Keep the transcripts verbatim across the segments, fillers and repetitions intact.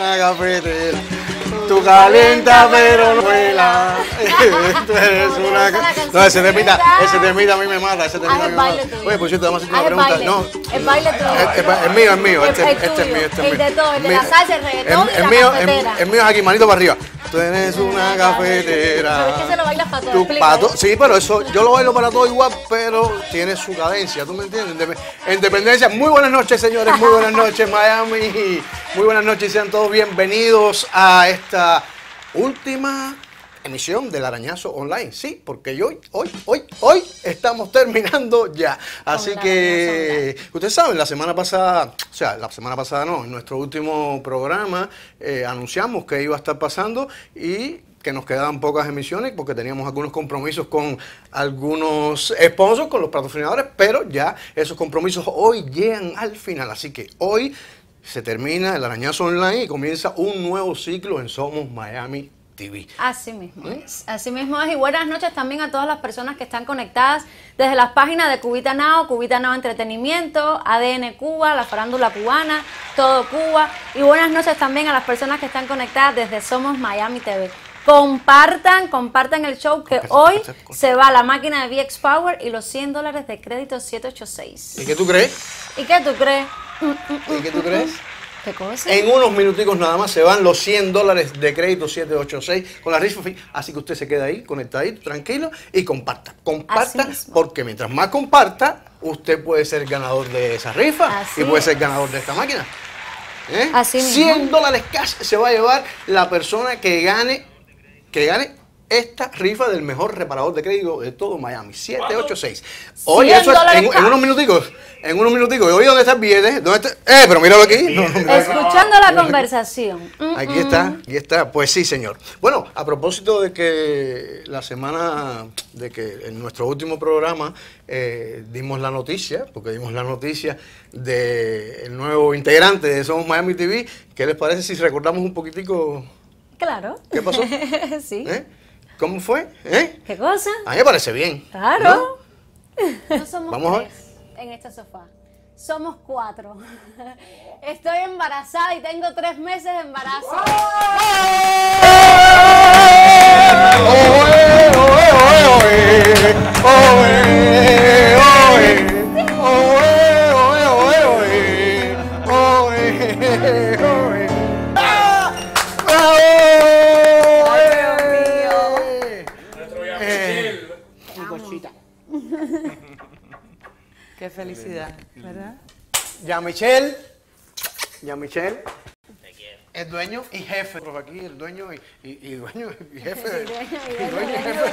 una cafetera. Tú calienta pero no vuela. Tú eres una... No, ese temita, ese temita a mí me mata, ese temita a mí me mata. Oye, por cierto, vamos a hacer una pregunta. No, el baile tuyo. Es mío, es mío, este es mío, este es mío. El de todo, el de la salsa, el reggaetón y la cafetera. El mío es aquí, manito para arriba. Tú eres una cafetera. Pero es que se lo bailas para todo, explica, ¿eh? Sí, pero eso, yo lo bailo para todo igual, pero tiene su cadencia, ¿tú me entiendes? En dependencia. Muy buenas noches, señores, muy buenas noches, Miami. Muy buenas noches y sean todos bienvenidos a esta última emisión del Arañazo Online. Sí, porque hoy, hoy, hoy, hoy estamos terminando ya. Así que, ustedes saben, la semana pasada, o sea, la semana pasada no, en nuestro último programa eh, anunciamos que iba a estar pasando y que nos quedaban pocas emisiones porque teníamos algunos compromisos con algunos sponsors, con los patrocinadores, pero ya esos compromisos hoy llegan al final. Así que hoy se termina el Arañazo Online y comienza un nuevo ciclo en Somos Miami T V. Así mismo ¿Mm? es, así mismo es. Y buenas noches también a todas las personas que están conectadas desde las páginas de Cubita Now, Cubita Now Entretenimiento, A D N Cuba, la farándula cubana, Todo Cuba. Y buenas noches también a las personas que están conectadas desde Somos Miami T V. Compartan, compartan el show que hoy se va a la máquina de V X Power y los cien dólares de crédito siete ocho seis. ¿Y qué tú crees? ¿Y qué tú crees? ¿Y qué tú crees? ¿Qué cosa? En unos minuticos nada más se van los cien dólares de crédito siete ocho seis con la rifa. Así que usted se queda ahí, conectadito, tranquilo y comparta. Comparta, porque mientras más comparta, usted puede ser ganador de esa rifa Así y puede ser ganador de esta máquina. ¿Eh? Así mismo. cien dólares cash se va a llevar la persona que gane, que gane esta rifa del mejor reparador de crédito de todo Miami, siete ocho seis. Oye, eso es en, en unos minuticos, en unos minuticos. Oye, ¿dónde está el billete? ¿Dónde está? Eh, pero míralo aquí. No, no, míralo Escuchando aquí. La conversación. Aquí está, aquí está. Pues sí, señor. Bueno, a propósito de que la semana, de que en nuestro último programa eh, dimos la noticia, porque dimos la noticia del nuevo integrante de Somos Miami T V, ¿qué les parece si recordamos un poquitico? Claro. ¿Qué pasó? Sí. ¿Eh? ¿Cómo fue? ¿Eh? ¿Qué cosa? A mí me parece bien. Claro. ¿No? No somos Vamos tres en este sofá. Somos cuatro. Estoy embarazada y tengo tres meses de embarazo. ¡Oe, oe, oe, oe! ¡Oe, oe! ¡Oe, oe, oe, oe! ¡Oe, oe! ¡Ah! ¡Bravo! Qué felicidad, ¿verdad? Ya Michelle, ya Michelle, el dueño y jefe, por aquí el dueño y, y, y dueño y jefe, y dueño y jefe.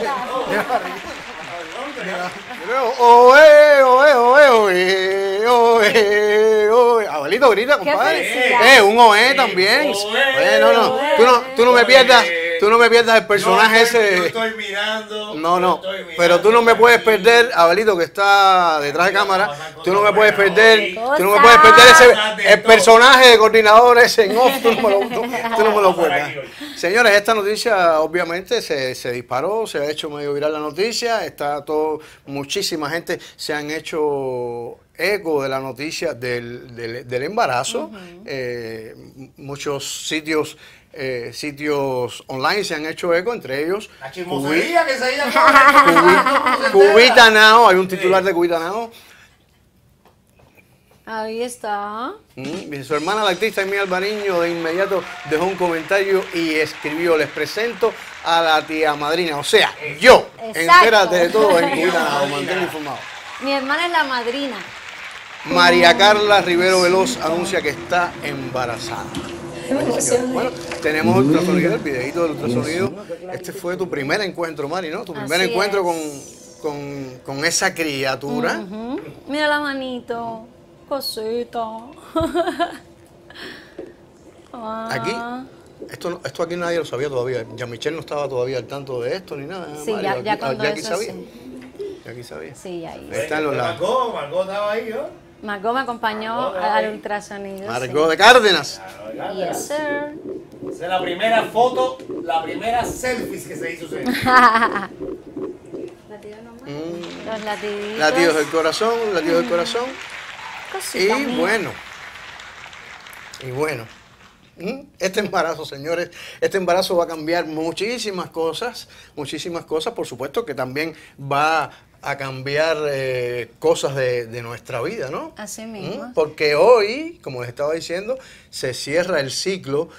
Oe, oe, oe, oe, oe, oe. Abuelito, grita, compadre. Eh, un oe también. Oye, no, no, tú no, tú no me pierdas. Tú no me pierdas el personaje estoy, ese. Yo estoy mirando. No, no. Estoy mirando, pero tú no me puedes perder, Abelito, que está detrás de cámara. Tú no me puedes perder. Tú no me puedes perder ese el personaje de coordinador ese en off. Tú no me lo, tú, tú no me lo puedes. Señores, esta noticia obviamente se, se disparó, se ha hecho medio viral la noticia. Está todo, muchísima gente se han hecho eco de la noticia del, del, del embarazo. Uh-huh. eh, muchos sitios. Eh, sitios online se han hecho eco, entre ellos la chismosería que se Cubita Now, hay un titular de Cubita Now. Ahí está. Mm, su hermana la actriz Amy Alvariño de inmediato dejó un comentario y escribió: les presento a la tía madrina, o sea, yo. Exacto. Entérate de todo en Cubita Now, mantén informado. Mi hermana es la madrina. María Carla Rivero Veloz anuncia que está embarazada. Bueno, tenemos ultrasonido, el videito del ultrasonido. Este fue tu primer encuentro, Mari, ¿no? Tu primer Así encuentro con, con, con esa criatura. Uh-huh. Mira la manito, cosita. ah. Aquí, esto, esto aquí nadie lo sabía todavía. Ya Michelle no estaba todavía al tanto de esto ni nada. Sí, Mari, ya, aquí, ya cuando ya aquí eso sabía. Sí. Ya aquí sabía. Sí, ya ahí. Están los lados. Margot, Margot estaba ahí, ¿no? Margot me acompañó Margot al ultrasonido. Margot sí. de Cárdenas. Yes, sir. Esa es la primera foto, la primera selfie que se hizo. Latidos nomás. Mm. Los latiditos. Latidos del corazón, latidos mm. del corazón. Cosita y mía. bueno. Y bueno. ¿Mm? Este embarazo, señores, este embarazo va a cambiar muchísimas cosas, muchísimas cosas, por supuesto que también va a cambiar eh, cosas de, de nuestra vida, ¿no? Así mismo. ¿Mm? Porque hoy, como les estaba diciendo, se cierra el ciclo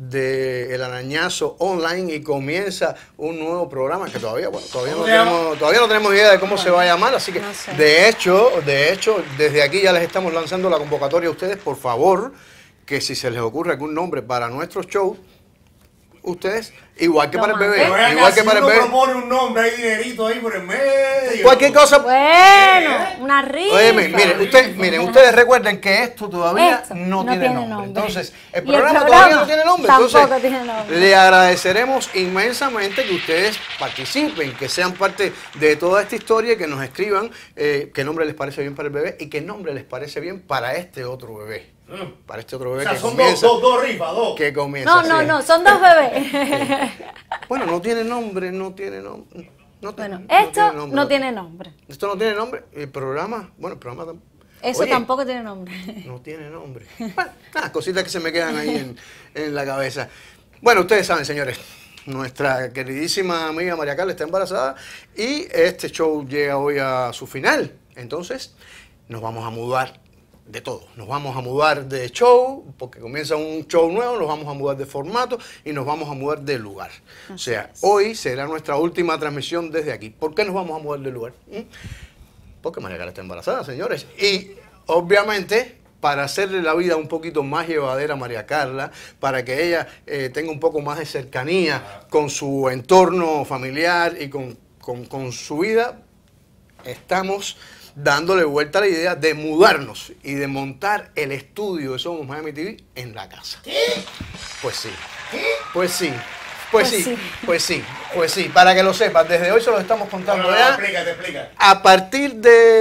del arañazo online y comienza un nuevo programa que todavía, bueno, todavía no tenemos, todavía no tenemos idea de cómo se va a llamar, así que No sé. de hecho, de hecho, desde aquí ya les estamos lanzando la convocatoria a ustedes, por favor, que si se les ocurre algún nombre para nuestro show, ustedes, igual que Lo para el bebé, manden. Pero igual que si para el uno bebé, propone un nombre, hay dinerito ahí por el medio. cualquier cosa. Bueno, una rifa. Oye, miren, usted, miren, ustedes recuerden que esto todavía Esto no, no tiene, tiene nombre. nombre. Entonces, el Y el programa, programa todavía no tiene nombre. tampoco Entonces, tiene nombre. le agradeceremos inmensamente que ustedes participen, que sean parte de toda esta historia y que nos escriban eh, qué nombre les parece bien para el bebé y qué nombre les parece bien para este otro bebé. Mm. Para este otro O bebé sea, que son dos, comienza. dos, dos rifas, dos. Que comienza. No, no, sí. no, son dos bebés. Bueno, no tiene nombre, no tiene nombre. No tiene- Bueno, no esto tiene nombre. no tiene nombre. Esto no tiene nombre. El programa, bueno, el programa tampoco. Eso Oye, tampoco tiene nombre. no tiene nombre. Bueno, nada, cositas que se me quedan ahí en, en la cabeza. Bueno, ustedes saben, señores, nuestra queridísima amiga María Carla está embarazada y este show llega hoy a su final. Entonces, nos vamos a mudar de todo. Nos vamos a mudar de show, porque comienza un show nuevo, nos vamos a mudar de formato y nos vamos a mudar de lugar. O sea, hoy será nuestra última transmisión desde aquí. ¿Por qué nos vamos a mudar de lugar? ¿Mm? Porque María Carla está embarazada, señores. Y obviamente, para hacerle la vida un poquito más llevadera a María Carla, para que ella eh, tenga un poco más de cercanía con su entorno familiar y con, con, con su vida, estamos dándole vuelta a la idea de mudarnos y de montar el estudio de Somos Miami T V en la casa. Pues sí, pues sí. Pues, Pues sí, sí. pues sí, pues sí, para que lo sepas, desde hoy se los estamos contando No, no, no, ya. explícate, explícate. A partir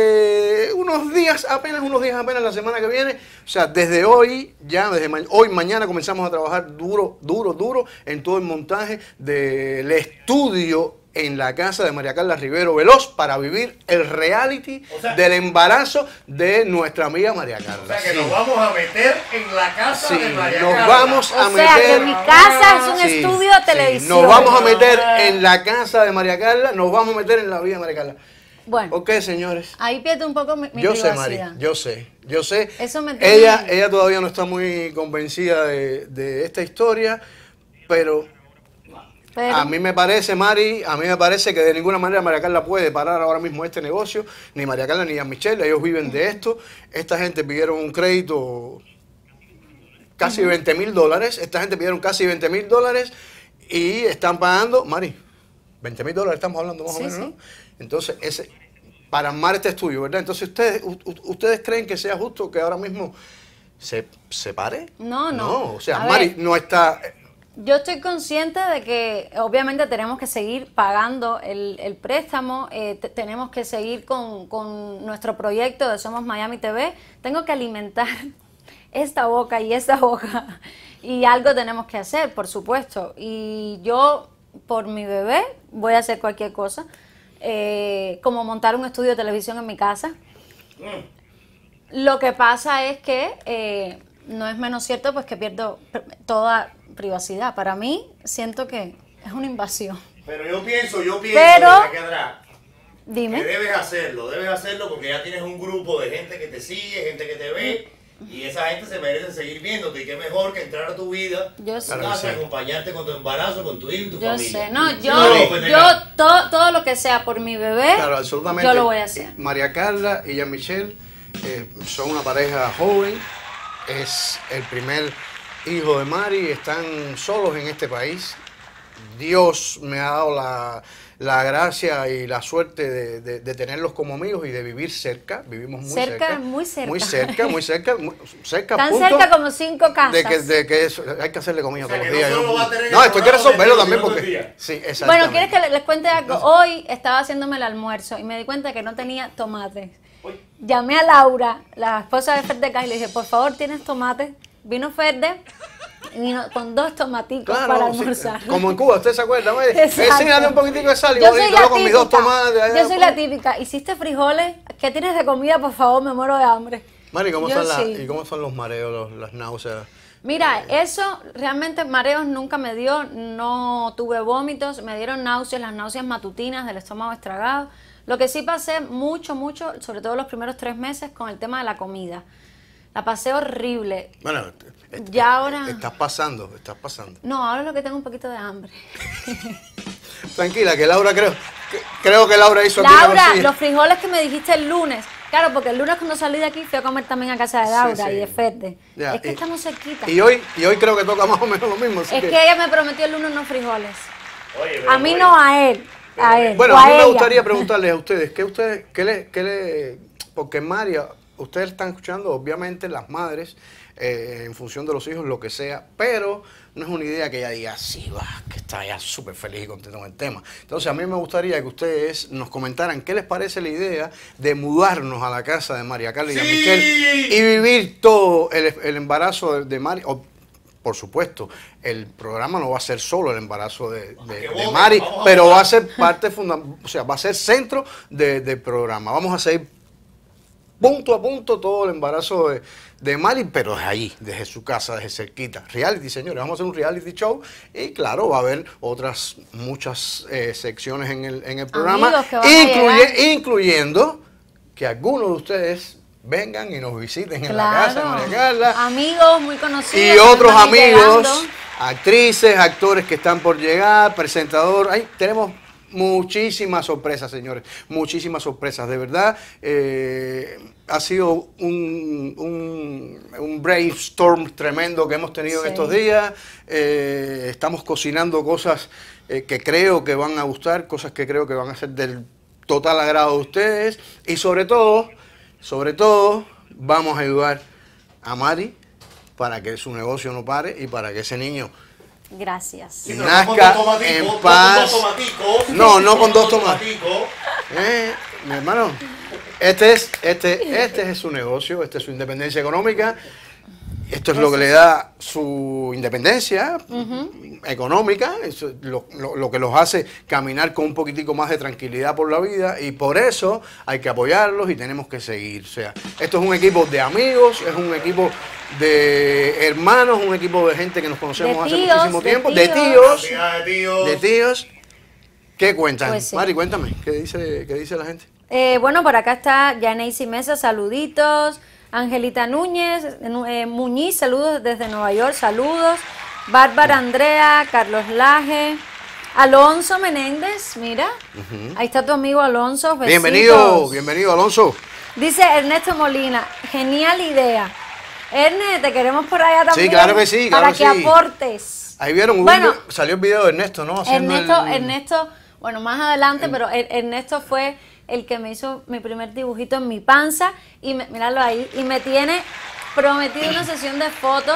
de unos días, apenas unos días apenas la semana que viene, o sea, desde hoy, ya desde ma hoy, mañana comenzamos a trabajar duro, duro, duro en todo el montaje del estudio en la casa de María Carla Rivero Veloz para vivir el reality O sea, del embarazo de nuestra amiga María Carla. O sea que Sí. nos vamos a meter en la casa Sí, de María nos Carla. vamos a O sea, meter. que mi casa es un Sí, estudio de sí, televisión. Nos vamos a meter en la casa de María Carla, nos vamos a meter en la vida de María Carla. Bueno, Ok, señores. ahí pierde un poco mi, mi Yo sé, Mari, privacidad. yo sé, yo sé. Eso me tiene- ella, ella todavía no está muy convencida de, de esta historia, pero, Pero- a mí me parece, Mari, a mí me parece que de ninguna manera María Carla puede parar ahora mismo este negocio, ni María Carla ni a Michelle, ellos viven de esto. Esta gente pidieron un crédito casi veinte mil dólares, esta gente pidieron casi veinte mil dólares y están pagando, Mari, veinte mil dólares estamos hablando más Sí, o menos, sí. ¿no? Entonces, ese, para armar este estudio, ¿verdad? Entonces, ¿ustedes, u- u- ¿ustedes creen que sea justo que ahora mismo se, se pare? No, no. No, o sea, A Mari ver. no está... Yo estoy consciente de que obviamente tenemos que seguir pagando el, el préstamo, eh, te- tenemos que seguir con, con nuestro proyecto de Somos Miami T V, tengo que alimentar esta boca y esta boca y algo tenemos que hacer, por supuesto. Y yo, por mi bebé, voy a hacer cualquier cosa, eh, como montar un estudio de televisión en mi casa. Lo que pasa es que eh, no es menos cierto pues que pierdo pr- toda privacidad. Para mí siento que es una invasión. Pero yo pienso, yo pienso Pero- desde aquí atrás, que Dime. debes hacerlo, debes hacerlo porque ya tienes un grupo de gente que te sigue, gente que te ve, y esa gente se merece seguir viéndote, y qué mejor que entrar a tu vida, Yo a sé. tu Claro que casa, sí. acompañarte con tu embarazo, con tu hijo y tu Yo familia. sé, no, Sí, yo, no, pues, yo venga. todo, todo lo que sea por mi bebé, Claro, absolutamente. yo lo voy a hacer. María Carla y Jean Michelle eh, son una pareja joven, es el primer hijo de Mari, están solos en este país. Dios me ha dado la, la gracia y la suerte de, de- de tenerlos como amigos y de vivir cerca. Vivimos muy cerca. Cerca, muy cerca. Muy cerca, muy cerca. Muy cerca, Tan punto cerca como cinco casas. de que, de que eso- hay que hacerle comida O sea, todos que los días. no solo ¿no? va a tener No, el esto hay que programa resolverlo de también todos los porque... días. Sí, exactamente. Bueno, ¿quieres que le- les cuente algo? Hoy estaba haciéndome el almuerzo y me di cuenta que no tenía tomates. Uy. Llamé a Laura, la esposa de Ferde, y le dije, por favor, ¿tienes tomates? Vino Ferde y vino con dos tomaticos para Claro, sí, almorzar. como en Cuba, ¿usted se acuerda? Oye, Exacto. enséñale un poquitico de sal y Yo voy soy y la yo con mis dos típica. tomates. allá, Yo soy la típica. ¿Hiciste frijoles? ¿Qué tienes de comida? Por favor, me muero de hambre. Mari, ¿cómo Yo están la- sí. ¿y cómo son los mareos, los- las náuseas? Mira, eso realmente mareos nunca me dio, no tuve vómitos, me dieron náuseas, las náuseas matutinas del estómago estragado. Lo que sí pasé mucho, mucho, sobre todo los primeros tres meses, con el tema de la comida. La pasé horrible. Bueno, ya ahora... Estás pasando, estás pasando. No, ahora lo que tengo un poquito de hambre. Tranquila, que Laura creo, que, creo que Laura hizo aquí Laura, una los frijoles que me dijiste el lunes. Claro, porque el lunes cuando salí de aquí fui a comer también a casa de Laura, sí, sí. y de Fede. Ya, es que y, estamos cerquitas. Y hoy, y hoy creo que toca más o menos lo mismo. Es que... que ella me prometió el lunes unos frijoles. Oye, a mí oye. no, a él. A él bueno, a, a mí ella. me gustaría preguntarles a ustedes, ¿qué ustedes, qué le, qué le, porque María, ustedes están escuchando, obviamente, las madres, eh, en función de los hijos, lo que sea, pero no es una idea que ella diga, sí, va, que está ya súper feliz y contento con el tema. Entonces, a mí me gustaría que ustedes nos comentaran qué les parece la idea de mudarnos a la casa de María Carla y ¡Sí! de Michelle y vivir todo el, el embarazo de, de María. Por supuesto, el programa no va a ser solo el embarazo de, de, de Mari, pero va a ser parte fundamental, o sea, va a ser centro de, del programa. Vamos a seguir punto a punto todo el embarazo de, de Mari, pero desde ahí, desde su casa, desde cerquita. Reality, señores, vamos a hacer un reality show y claro, va a haber otras muchas eh, secciones en el, en el programa, incluye, incluyendo que algunos de ustedes vengan y nos visiten en claro. la casa de María Carla. Amigos muy conocidos. Y otros amigos, llegando. actrices, actores que están por llegar, presentador. Ahí tenemos muchísimas sorpresas, señores. Muchísimas sorpresas. De verdad, eh, ha sido un, un, un brainstorm tremendo que hemos tenido sí. en estos días. Eh, estamos cocinando cosas eh, que creo que van a gustar, cosas que creo que van a ser del total agrado de ustedes. Y sobre todo... Sobre todo, vamos a ayudar a Mari para que su negocio no pare y para que ese niño Gracias. Sí, nazca no en paz. No, no con dos tomaticos. Eh, mi hermano, este es, este, este es su negocio, este es su independencia económica. Esto es lo que le da su independencia uh-huh. económica, eso, lo, lo, lo que los hace caminar con un poquitico más de tranquilidad por la vida y por eso hay que apoyarlos y tenemos que seguir. O sea, esto es un equipo de amigos, es un equipo de hermanos, un equipo de gente que nos conocemos de hace tíos, muchísimo tiempo, de de tíos, de tíos. de tíos. ¿Qué cuentan? Pues sí. Mari, cuéntame, ¿qué dice, qué dice la gente? Eh, bueno, por acá está Yaneisi Mesa, saluditos. Angelita Núñez, eh, Muñiz, saludos desde Nueva York, saludos. Bárbara Andrea, Carlos Laje, Alonso Menéndez, mira, uh-huh. ahí está tu amigo Alonso. Besitos. Bienvenido, bienvenido Alonso. Dice Ernesto Molina, genial idea. Erne, te queremos por allá también. Sí, claro que sí, claro para que, que sí. aportes. Ahí vieron, bueno, un, salió el video de Ernesto, ¿no? Haciendo Ernesto, el... Ernesto, bueno, más adelante, el... pero Ernesto fue el que me hizo mi primer dibujito en mi panza y me, míralo ahí, y me tiene prometido una sesión de fotos.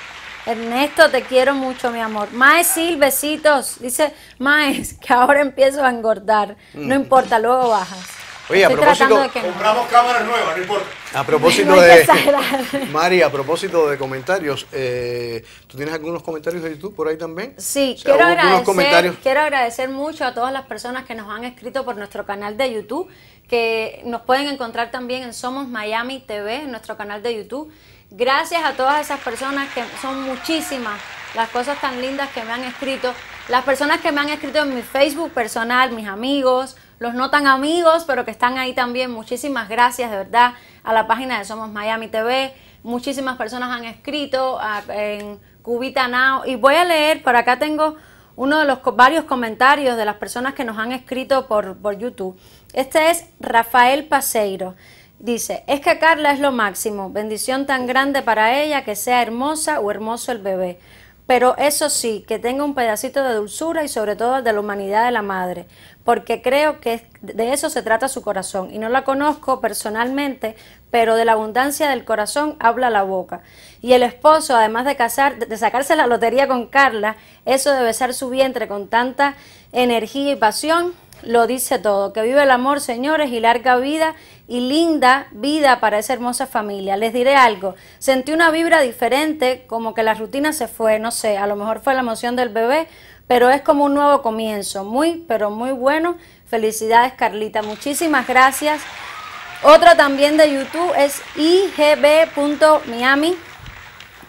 Ernesto, te quiero mucho, mi amor. Mae Sil, besitos. Dice, Mae, que ahora empiezo a engordar. No importa, luego bajas. Oye, Estoy a propósito, de que compramos no. cámaras nuevas, no importa. A propósito no de, Mari, a propósito de comentarios, eh, ¿tú tienes algunos comentarios de YouTube por ahí también? Sí, o sea, quiero, agradecer, comentarios. quiero agradecer mucho a todas las personas que nos han escrito por nuestro canal de YouTube, que nos pueden encontrar también en Somos Miami T V, en nuestro canal de YouTube. Gracias a todas esas personas, que son muchísimas las cosas tan lindas que me han escrito. Las personas que me han escrito en mi Facebook personal, mis amigos, los no tan amigos, pero que están ahí también. Muchísimas gracias, de verdad, a la página de Somos Miami T V. Muchísimas personas han escrito a, en Cubita Now. Y voy a leer, por acá tengo uno de los varios comentarios de las personas que nos han escrito por, por YouTube. Este es Rafael Paseiro. Dice, es que Carla es lo máximo, bendición tan grande para ella, que sea hermosa o hermoso el bebé. Pero eso sí, que tenga un pedacito de dulzura y sobre todo de la humanidad de la madre, porque creo que de eso se trata su corazón. Y no la conozco personalmente, pero de la abundancia del corazón habla la boca. Y el esposo, además de casar, de sacarse la lotería con Carla, eso de besar su vientre con tanta energía y pasión, lo dice todo. Que vive el amor, señores, y larga vida y linda vida para esa hermosa familia. Les diré algo, sentí una vibra diferente, como que la rutina se fue, no sé, a lo mejor fue la emoción del bebé, pero es como un nuevo comienzo, muy, pero muy bueno. Felicidades, Carlita, muchísimas gracias. Otra también de YouTube es I G B punto Miami,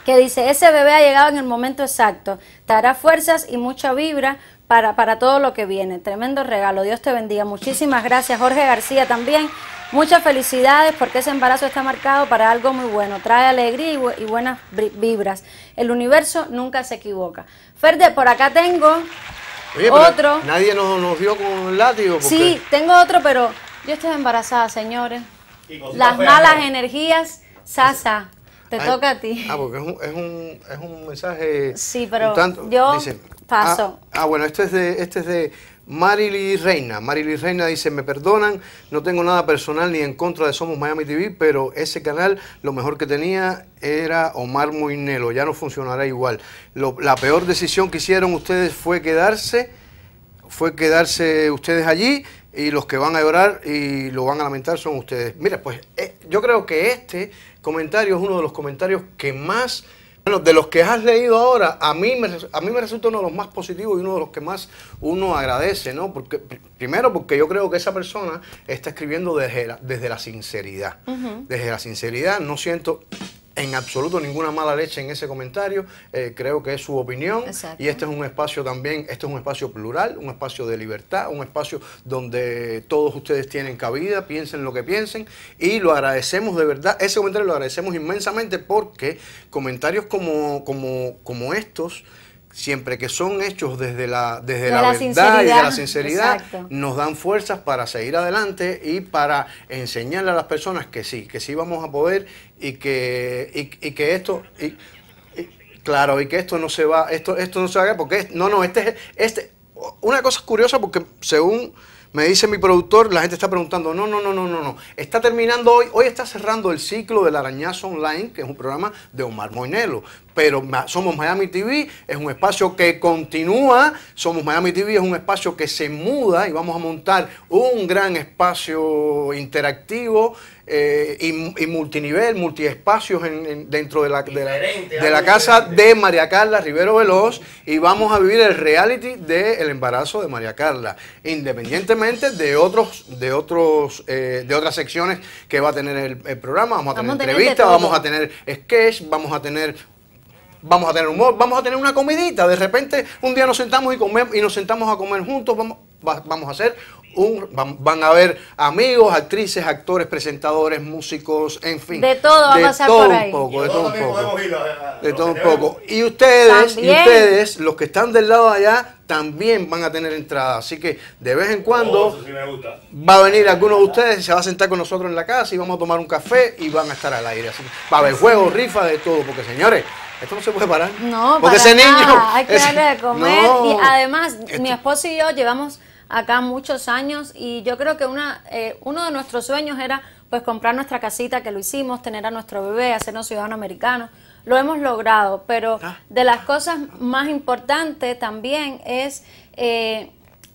que dice, ese bebé ha llegado en el momento exacto, te dará fuerzas y mucha vibra para, para todo lo que viene. Tremendo regalo, Dios te bendiga. Muchísimas gracias, Jorge García también. Muchas felicidades porque ese embarazo está marcado para algo muy bueno, trae alegría y, bu y buenas vibras. El universo nunca se equivoca. Ferde, por acá tengo Oye, otro. Nadie nos, nos dio con el látigo. Porque... Sí, tengo otro, pero yo estoy embarazada, señores. Las feas, malas ¿no? energías, Sasa, te Ay, toca a ti. Ah, porque es un, es un, es un mensaje. Sí, pero un tanto, yo dice, paso. Ah, ah, bueno, este es de, este es de Marily Reina. Marily Reina dice, me perdonan, no tengo nada personal ni en contra de Somos Miami T V, pero ese canal lo mejor que tenía era Omar Moinelo, ya no funcionará igual. Lo, la peor decisión que hicieron ustedes fue quedarse, fue quedarse ustedes allí, y los que van a llorar y lo van a lamentar son ustedes. Mira, pues eh, yo creo que este comentario es uno de los comentarios que más... Bueno, de los que has leído ahora, a mí, me, a mí me resulta uno de los más positivos y uno de los que más uno agradece, ¿no? Porque, primero porque yo creo que esa persona está escribiendo desde la, desde la sinceridad. Uh-huh. Desde la sinceridad, no siento en absoluto ninguna mala leche en ese comentario, eh, creo que es su opinión. Exacto. Y este es un espacio también, este es un espacio plural, un espacio de libertad, un espacio donde todos ustedes tienen cabida, piensen lo que piensen, y lo agradecemos de verdad, ese comentario lo agradecemos inmensamente porque comentarios como, como, como estos, siempre que son hechos desde la, desde de la, la verdad y de la sinceridad, exacto, nos dan fuerzas para seguir adelante y para enseñarle a las personas que sí, que sí vamos a poder y que, y, y que esto... Y, y, claro, y que esto no se va, esto, esto no se va a porque es, no, no, este es, este, una cosa curiosa porque según me dice mi productor, la gente está preguntando, no, no, no, no, no, no, está terminando hoy, hoy está cerrando el ciclo del Arañazo Online, que es un programa de Omar Moinelo, pero Somos Miami T V es un espacio que continúa, Somos Miami T V es un espacio que se muda y vamos a montar un gran espacio interactivo eh, y, y multinivel, multiespacios en, en, dentro de la, de la, de la casa de María Carla Rivero Veloz y vamos a vivir el reality del embarazo de María Carla, independientemente de otros, de otros, eh, de otras secciones que va a tener el, el programa. Vamos a tener vamos entrevistas, vamos a tener sketch, vamos a tener Vamos a tener humor, vamos a tener una comidita. De repente un día nos sentamos y comemos y nos sentamos a comer juntos. Vamos, va, vamos a hacer un, van, van a haber amigos, actrices, actores, presentadores, músicos, en fin. De todo va a pasar por ahí. De todo un poco, de todo un poco. De todo un poco. Y ustedes, y ustedes, los que están del lado de allá, también van a tener entrada. Así que de vez en cuando oh, sí me gusta. Va a venir alguno de ustedes, se va a sentar con nosotros en la casa y vamos a tomar un café y van a estar al aire. Así que va a haber juegos, rifas, de todo, porque señores, esto no se puede parar. No, porque para ese nada. niño Hay que ese, darle de comer. no, y además, esto, mi esposo y yo llevamos acá muchos años y yo creo que una eh, uno de nuestros sueños era pues comprar nuestra casita, que lo hicimos, tener a nuestro bebé, hacernos ciudadanos americanos. Lo hemos logrado, pero ah. de las cosas más importantes también es eh,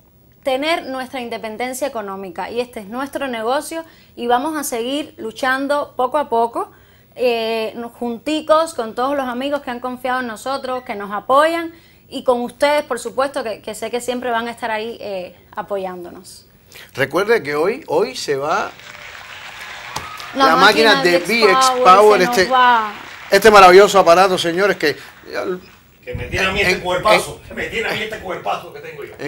tener nuestra independencia económica y este es nuestro negocio y vamos a seguir luchando poco a poco. Eh, junticos con todos los amigos que han confiado en nosotros, que nos apoyan y con ustedes, por supuesto, que, que sé que siempre van a estar ahí eh, apoyándonos. Recuerde que hoy, hoy se va la, la máquina, máquina de V X Power, Power este, va. este maravilloso aparato, señores, que... Que me tiene a mí este cuerpazo, que me tiene a mí este cuerpazo que tengo yo.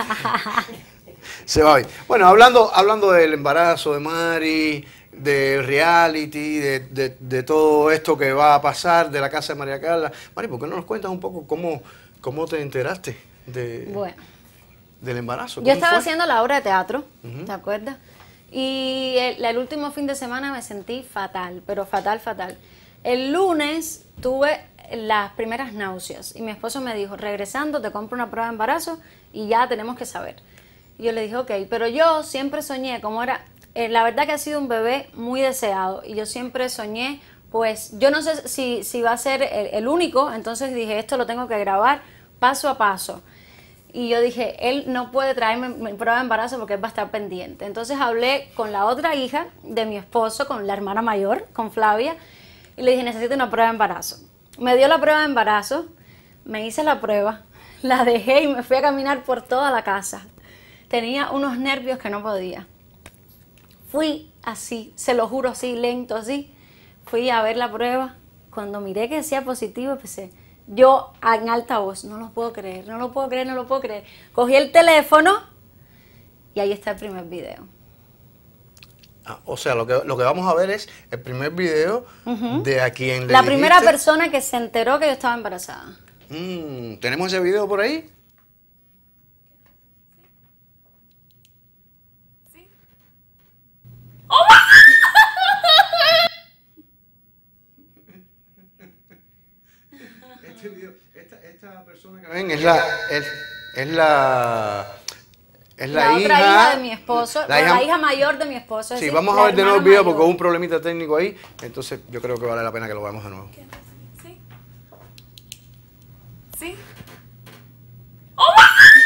Se va hoy. Bueno, hablando, hablando del embarazo de Mari, del reality, de, de, de todo esto que va a pasar, de la casa de María Carla. Mari, ¿por qué no nos cuentas un poco cómo, cómo te enteraste de, bueno, del embarazo? Yo estaba fue? haciendo la obra de teatro, uh-huh. ¿te acuerdas? Y el, el último fin de semana me sentí fatal, pero fatal, fatal. El lunes tuve las primeras náuseas y mi esposo me dijo, regresando te compro una prueba de embarazo y ya tenemos que saber. Y yo le dije, ok, pero yo siempre soñé, como era, eh, la verdad que ha sido un bebé muy deseado y yo siempre soñé, pues yo no sé si, si va a ser el, el único, entonces dije, esto lo tengo que grabar paso a paso. Y yo dije, él no puede traerme mi prueba de embarazo porque él va a estar pendiente. Entonces hablé con la otra hija de mi esposo, con la hermana mayor, con Flavia, y le dije, necesito una prueba de embarazo. Me dio la prueba de embarazo, me hice la prueba, la dejé y me fui a caminar por toda la casa. Tenía unos nervios que no podía. Fui así, se lo juro así, lento así. Fui a ver la prueba cuando miré que decía positivo, empecé, yo en alta voz, no lo puedo creer, no lo puedo creer, no lo puedo creer. Cogí el teléfono y ahí está el primer video. Ah, o sea, lo que, lo que vamos a ver es el primer video uh-huh. de a quien le La dijiste. primera persona que se enteró que yo estaba embarazada. Mm, ¿Tenemos ese video por ahí? Sí. ¡Oh! Este video, esta, esta persona que ven es la, es, es la, es la, la hija, otra hija de mi esposo, la hija, la hija mayor de mi esposo. Sí, decir, vamos a ver de nuevo el video mayor. porque hubo un problemita técnico ahí, entonces yo creo que vale la pena que lo veamos de nuevo. Sí. Sí. ¡Oh!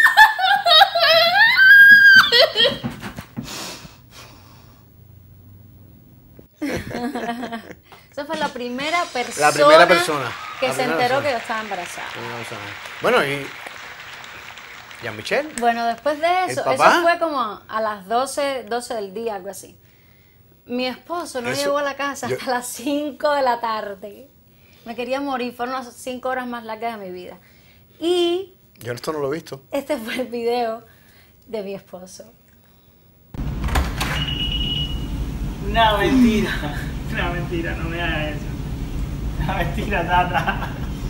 Esa fue la primera persona, la primera persona que la se primera enteró persona. que yo estaba embarazada. Bueno, y Jean-Michel. Bueno, después de eso, eso fue como a las doce, doce del día, algo así. Mi esposo no eso, llegó a la casa yo, hasta las cinco de la tarde. Me quería morir, fueron las cinco horas más largas de mi vida. Y yo esto no lo he visto. Este fue el video de mi esposo. Una mentira, una mentira, no me hagas eso. Una mentira, Tata.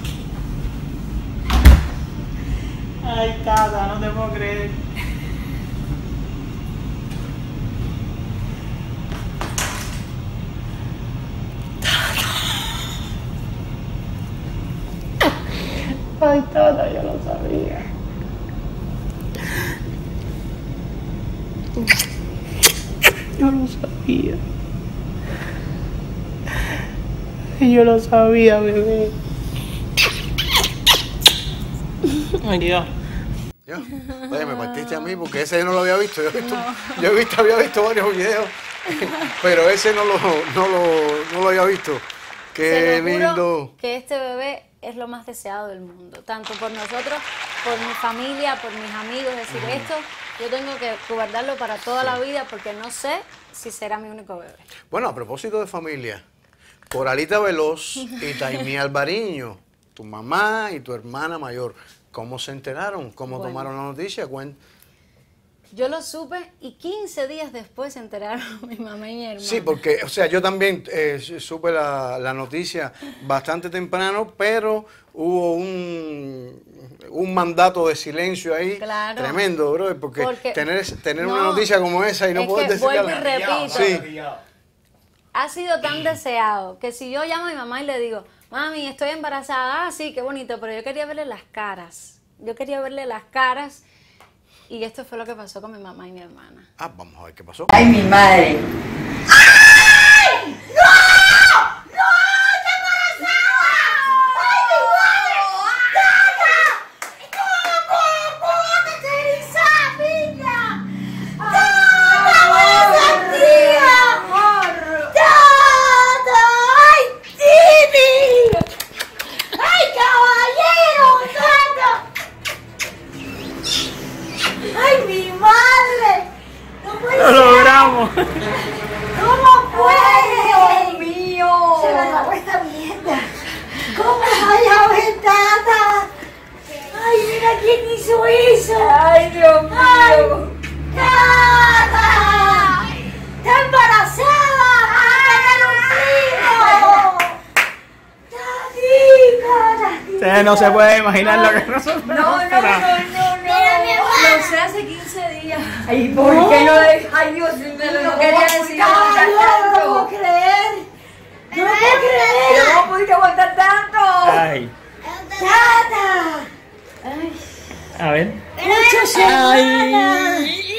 Ay, Tata, no te puedo creer. Ay, Tata, yo lo sabía. Yo lo sabía. Yo lo sabía, bebé. Ay, Dios. Yo, oye, me partiste a mí porque ese yo no lo había visto. Yo, he visto, no. yo he visto, había visto varios videos, pero ese no lo, no lo, no lo había visto. Qué lindo. Que este bebé es lo más deseado del mundo, tanto por nosotros, por mi familia, por mis amigos. Es decir, mm. esto yo tengo que guardarlo para toda sí. la vida porque no sé si será mi único bebé. Bueno, a propósito de familia, Coralita Veloz y Taimí Alvariño, tu mamá y tu hermana mayor, ¿cómo se enteraron? ¿Cómo bueno, tomaron la noticia? Cuen... Yo lo supe y quince días después se enteraron mi mamá y mi hermana. Sí, porque, o sea, yo también eh, supe la, la noticia bastante temprano, pero hubo un, un mandato de silencio ahí claro. tremendo, bro, porque, porque tener, tener no, una noticia como esa y no poder decirle... Vuelvo y repito, sí. ha sido tan deseado que si yo llamo a mi mamá y le digo, mami, estoy embarazada, ah, sí, qué bonito, pero yo quería verle las caras, yo quería verle las caras. Y esto fue lo que pasó con mi mamá y mi hermana. Ah, vamos a ver qué pasó. ¡Ay, mi madre! ¡Ay! ¡No! ¡No! ¡Está embarazada! ¡Ay, mi madre! ¡Tata! ¿Cómo, cómo, cómo te esterilizás, niña? ¡Tata! ¡Esa tía! ¡Tata! ¡Ay, Tini! ¡Ay, caballero! ¡Tata! ¡Ay, mi madre! ¡No puede ¡Lo logramos! ¿Cómo puede? ¡Dios mío! Se me acabó esta mierda. ¿Cómo hay aventada? ¡Ay, mira quién hizo eso! ¡Ay, Dios mío! ¡Ay, Tata! ¡Está embarazada! ¡Va a tener un hijo! Ustedes no se puede imaginar lo que nosotros No, no, no, no, no. Lo sé hace quince días. Ay, ¿por ¿No? qué no le... Ay, Dios mío, no quería decir nada. No lo puedo creer. No lo puedo creer. ¿Cómo pudiste aguantar tanto? Ay. Tata. Ay. A ver. Muchas semanas.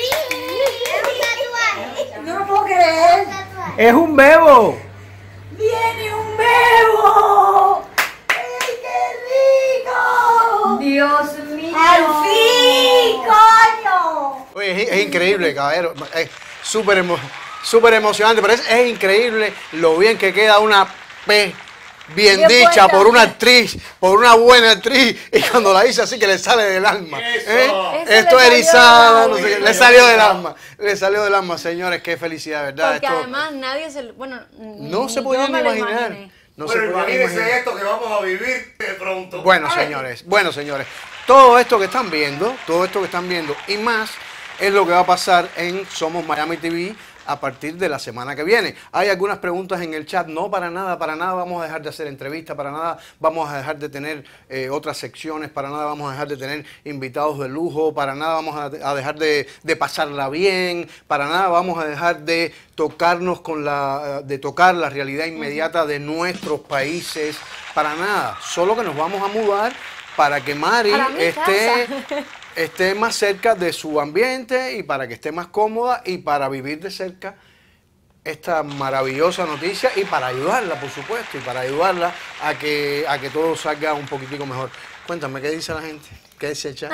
No lo puedo creer. Es un bebo. Viene un bebo. ¡Ay, qué rico! Dios mío. ¡Al fin, coño! Oye, es, es increíble, caballero. Es súper emo, súper emocionante, pero es, es increíble lo bien que queda una P bien Yo dicha puedo. por una actriz, por una buena actriz, y cuando la dice así que le sale del alma. Eso. ¿eh? Eso Esto le erizada, salió no sé qué, del le alma. salió del alma. Le salió del alma, señores, qué felicidad, ¿verdad? Porque Esto además nadie se... Bueno, no ni se podía yo ni me lo imaginar. imaginé. No Bueno, se pueden imagínense imaginar. esto que vamos a vivir de pronto. Bueno, Ay. señores, bueno, señores, todo esto que están viendo, todo esto que están viendo y más es lo que va a pasar en Somos Miami T V a partir de la semana que viene. Hay algunas preguntas en el chat, no para nada, para nada vamos a dejar de hacer entrevistas, para nada vamos a dejar de tener eh, otras secciones, para nada vamos a dejar de tener invitados de lujo, para nada vamos a, a dejar de, de pasarla bien, para nada vamos a dejar de tocarnos con la, de tocar la realidad inmediata de nuestros países, para nada, solo que nos vamos a mudar para que Mari Para mi esté, casa. esté más cerca de su ambiente y para que esté más cómoda y para vivir de cerca esta maravillosa noticia y para ayudarla, por supuesto, y para ayudarla a que, a que todo salga un poquitico mejor. Cuéntame, ¿qué dice la gente? ¿Qué dice el chat?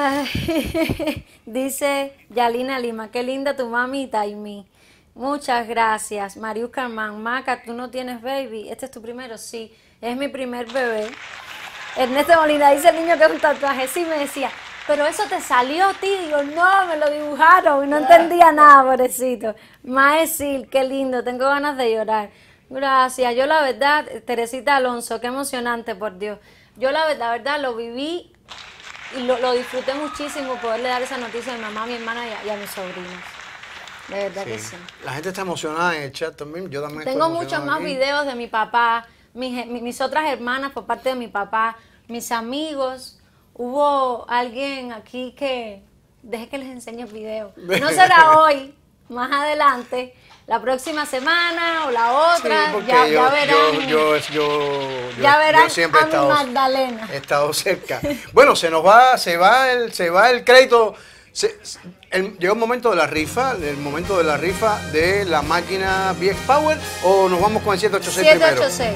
Ay, dice Yalina Lima, qué linda tu mami y Taimi. Muchas gracias. Marius Carmán, Maca, ¿tú no tienes baby? ¿Este es tu primero? Sí, es mi primer bebé. Ernesto Molina dice el niño que es un tatuaje. Sí, me decía, pero eso te salió, tío. Digo, no, me lo dibujaron y no entendía nada, pobrecito. Maesil, qué lindo, tengo ganas de llorar. Gracias. Yo la verdad, Teresita Alonso, qué emocionante, por Dios. Yo la verdad, la verdad, lo viví y lo, lo disfruté muchísimo poderle dar esa noticia a mi mamá, a mi hermana y a, y a mis sobrinos. De verdad que sí. La gente está emocionada en el chat también. Yo también Tengo estoy muchos emocionado más aquí. videos de mi papá, mis, mis otras hermanas por parte de mi papá, mis amigos. Hubo alguien aquí que... Deje que les enseñe el video. No será hoy, más adelante, la próxima semana o la otra. Sí, porque ya, yo, ya verán. yo, yo, yo, yo- ya yo verán siempre he a mi estado, Magdalena. he estado cerca. Bueno, se nos va, se va el, se va el crédito. Se- el- llegó el momento de la rifa, el momento de la rifa de la máquina V X Power, o nos vamos con el siete ocho seis siete primero. ocho seis.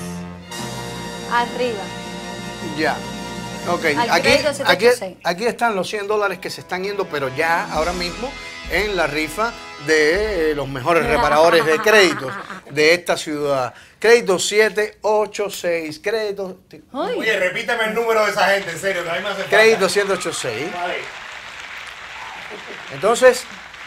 Arriba. Ya. Ok, Al aquí, crédito siete aquí, ocho seis. aquí están los cien dólares que se están yendo, pero ya ahora mismo en la rifa de eh, los mejores reparadores de créditos de esta ciudad. Crédito siete ocho seis, crédito, Ay. Oye, repítame el número de esa gente, en serio, que a mí me hace falta. crédito siete ocho seis. Vale. Entonces,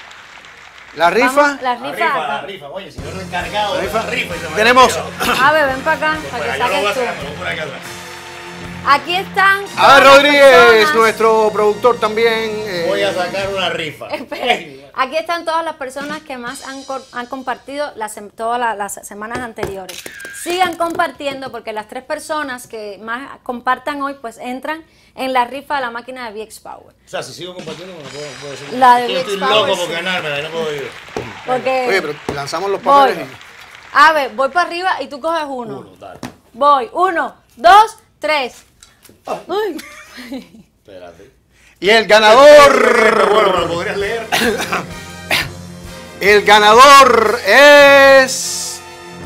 la rifa, Vamos, la La rifa. rifa, la rifa. Oye, si yo no he encargado la de rifa. la rifa y se me Tenemos, A ver, ven para acá, para Bueno, que yo lo voy a saques hacer, tú. me lo voy a poner aquí atrás. Aquí están. a ver, todas las Rodríguez, personas. nuestro productor también. eh, Voy a sacar una rifa. Espera, aquí están todas las personas que más han, cor- han compartido las, sem- todas la- las semanas anteriores. Sigan compartiendo porque las tres personas que más compartan hoy pues entran en la rifa de la máquina de V X Power. O sea, si sigo compartiendo, no puedo, puedo decir. La de Es que yo Big estoy Power, loco por sí. ganarme, no puedo ir. Porque Oye, pero lanzamos los voy. papeles y... A ver, voy para arriba y tú coges uno. Uno, dale. Voy, uno, dos, tres. Ay. Espérate. Y el ganador, Pero bueno, ¿me lo podrías leer? el ganador es...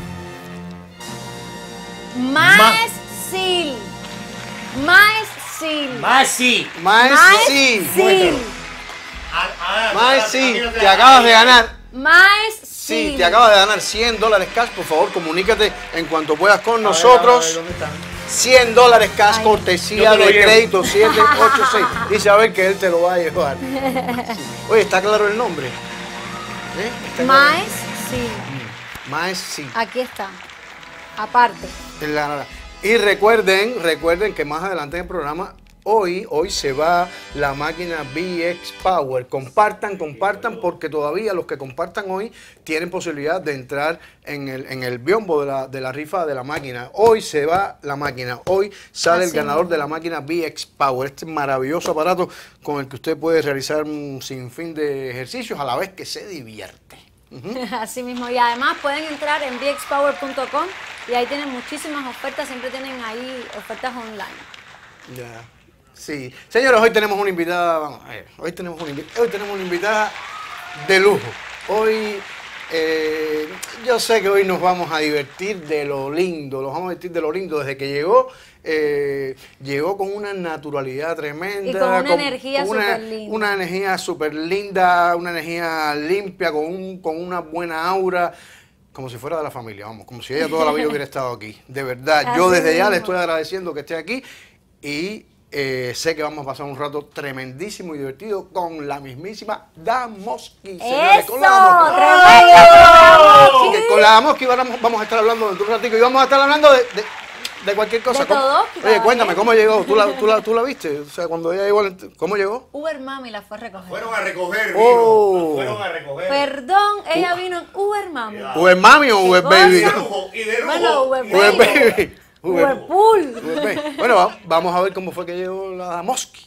Maesil. Maesil. Masi. Maesi. Maesil. Ah, ah, Maesi, ah, ah, te acabas de ganar. Maesil. Sí, te acabas de ganar cien dólares cash. Por favor, comunícate en cuanto puedas con A ver, a ver, nosotros. ¿dónde están? cien dólares cash, Ay. cortesía Yo te lo de llevo. crédito siete ocho seis. Dice a ver que él te lo va a llevar. Sí. Oye, ¿está claro el nombre? ¿Eh? ¿Está claro? Maesil. Maesi. Aquí está. Aparte. El ganador. Y recuerden, recuerden que más adelante en el programa, hoy, hoy se va la máquina V X Power. Compartan, compartan, porque todavía los que compartan hoy tienen posibilidad de entrar en el, en el biombo de la, de la rifa de la máquina. Hoy se va la máquina, hoy sale Así el ganador mismo. de la máquina V X Power. Este maravilloso aparato con el que usted puede realizar un sinfín de ejercicios a la vez que se divierte. Así mismo. Y además pueden entrar en v x power punto com y ahí tienen muchísimas ofertas. Siempre tienen ahí ofertas online. Ya. Sí. Señores, hoy tenemos una invitada, vamos a ver, hoy tenemos una invitada, hoy tenemos una invitada de lujo. Hoy, eh, yo sé que hoy nos vamos a divertir de lo lindo, nos vamos a divertir de lo lindo desde que llegó. eh, llegó con una naturalidad tremenda. Y con una energía una- superlinda. Una energía súper linda, una energía limpia, con, un, con una buena aura. Como si fuera de la familia, vamos, como si ella toda la vida hubiera estado aquí. De verdad, yo Así desde ya le mismo. estoy agradeciendo que esté aquí y eh, sé que vamos a pasar un rato tremendísimo y divertido con la mismísima Damoski. ¡Eso! Con la Damoski. ¡Tremendo! Que con la Damoski vamos, vamos a estar hablando dentro de un ratito y vamos a estar hablando de, de, de cualquier cosa. De ¿Cómo? todo, Oye, cuéntame, ¿cómo llegó? ¿Tú la, tú, la, ¿Tú la viste? O sea, cuando ella llegó, al- ¿cómo llegó? Uber Mami la fue a recoger. Fueron a recoger, vino. Oh. Fueron a recoger. Perdón, ella vino en Uber Mami. ¿Uber Mami o Uber cosa? Baby? Y de lujo, y de lujo. Bueno, Uber y de Uber Baby. lujo. Baby. Uber Pool. Uber Baby. Bueno, va- vamos a ver cómo fue que llegó la Damoski.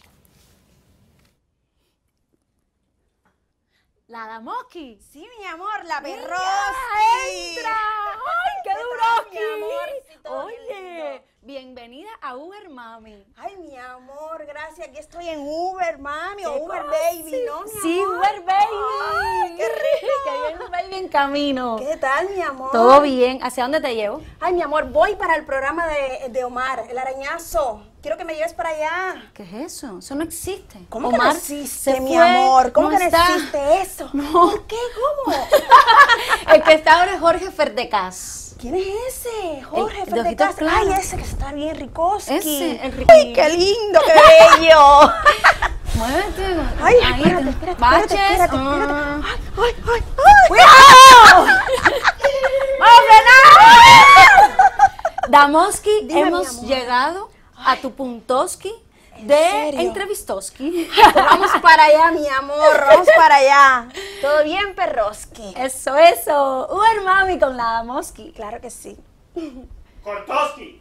La Damoski. Sí, mi amor, la Mira, perroski. ¡Entra! ¡Ay, qué ¿Qué duro! tal, mi amorcito Oye, lindo? bienvenida a Uber Mami. Ay, mi amor, gracias. Aquí estoy en Uber, mami, o ¿Qué Uber cosa? Baby, ¿no, mi Sí, amor? Uber Baby. Ay, qué rico. Que viene Baby en camino. ¿Qué tal, mi amor? Todo bien. ¿Hacia dónde te llevo? Ay, mi amor, voy para el programa de, de Omar, El Arañazo. Quiero que me lleves para allá. ¿Qué es eso? Eso no existe. ¿Cómo que no Omar existe, se mi fue, amor? ¿Cómo que no está. existe eso? No. ¿Por qué? ¿Cómo? El que está ahora es Jorge Ferdecas. ¿Quién es ese? Jorge El de ojitos Ferdecas. claros. Ay, ese que está bien ricoski. Ese, el rico. Ay, qué lindo, qué bello. Muévete. Ay, Ahí, espérate, espérate, baches. espérate, espérate, espérate. Ah. Ay, ay, ay, ay. ¡Cuidado! ¡Vamos a frenar! Damoski, Dime, mi hemos amor. llegado a tu puntoski de serio? entrevistoski. Vamos para allá, mi amor, vamos para allá. ¿Todo bien, perroski? Eso, eso. Uber Mami con la Damoski. Claro que sí. Kortoski.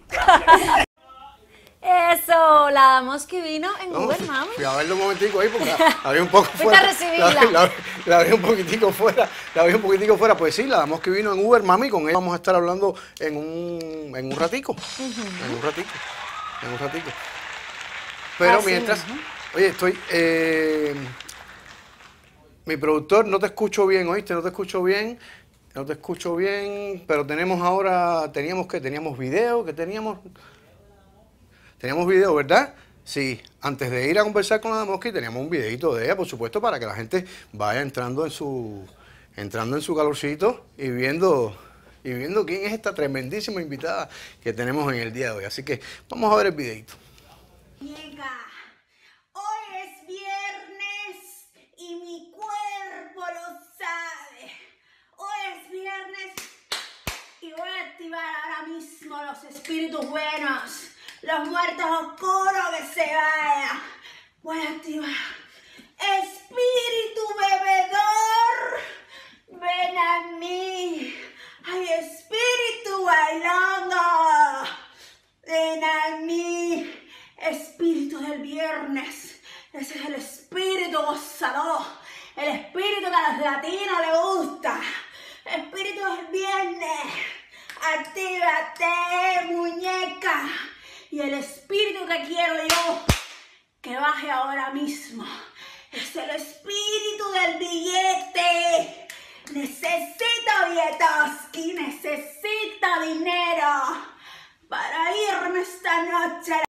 Eso, la Damoski vino en No, Uber Mami. fui a verlo un momentico ahí porque la, la vi un poco Fuiste fuera. a recibirla. La, la- la vi un poquitico fuera. La vi un poquitico fuera. Pues sí, la damos que vino en Uber Mami. Con ella vamos a estar hablando en un, en un ratico. En un ratico. En un ratico. Pero Así mientras. mismo. Oye, estoy. eh, mi productor, no te escucho bien, ¿oíste? No te escucho bien. No te escucho bien. Pero tenemos ahora. Teníamos que. Teníamos video. que teníamos? Teníamos video, ¿verdad? Sí, antes de ir a conversar con la Damoski teníamos un videito de ella, por supuesto, para que la gente vaya entrando en su entrando en su calorcito y viendo y viendo quién es esta tremendísima invitada que tenemos en el día de hoy. Así que vamos a ver el videito. Llega. Hoy es viernes y mi cuerpo lo sabe. Hoy es viernes y voy a activar ahora mismo los espíritus buenos, los muertos oscuros que se vayan. Voy a activar. Espíritu bebedor, ven a mí. Ay, espíritu bailando, ven a mí. Espíritu del viernes, ese es el espíritu gozador, el espíritu que a los latinos les gusta, espíritu del viernes, actívate, muñeca, y el espíritu que quiero yo que baje ahora mismo es el espíritu del billete. Necesito billetoski, necesito dinero para irme esta noche.